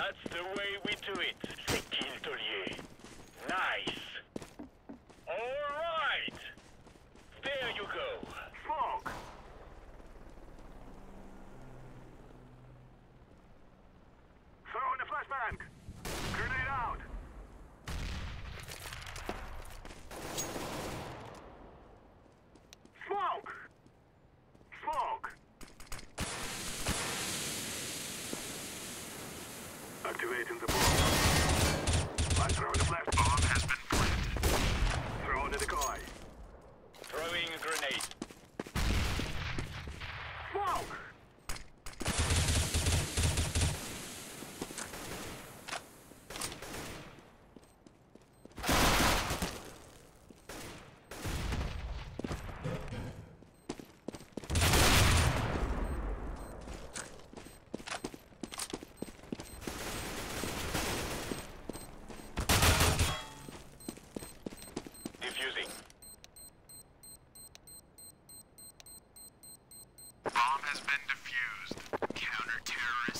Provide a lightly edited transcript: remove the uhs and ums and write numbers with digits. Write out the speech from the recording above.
That's the way we do it, Sekil Tolier. Nice. All right. There you go. Smoke! Throwing a flashbang! Grenade out! Smoke! Smoke! Activating the bomb. I'm throwing a flash. Bomb has been planted. Throwing a decoy. Throwing a grenade. Smoke! Defusing. Bomb has been defused. Counter-terrorists